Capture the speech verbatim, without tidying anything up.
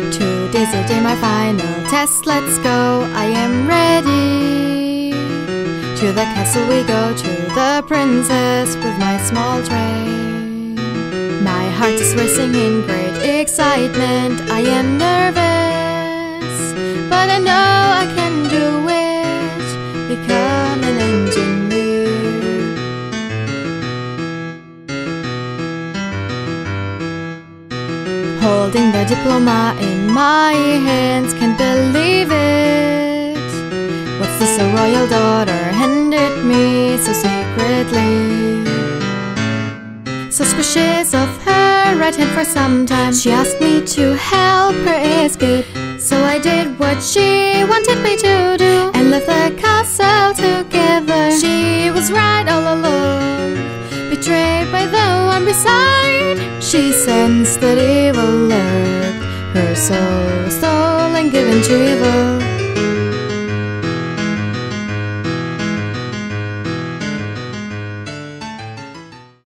Today's the day my final test, let's go, I am ready. To the castle we go, to the princess with my small tray. My heart is racing in great excitement, I am nervous, but I know I can do it, become an engineer. Holding the diploma in my hands, can't believe it. What's this, a royal daughter handed me so secretly? Suspicious of her right hand for some time, she asked me to help her escape. So I did what she wanted me to do and left the castle together. She was right all along, betrayed by the one beside. She sensed that evil lurked, her soul was stolen, given to evil.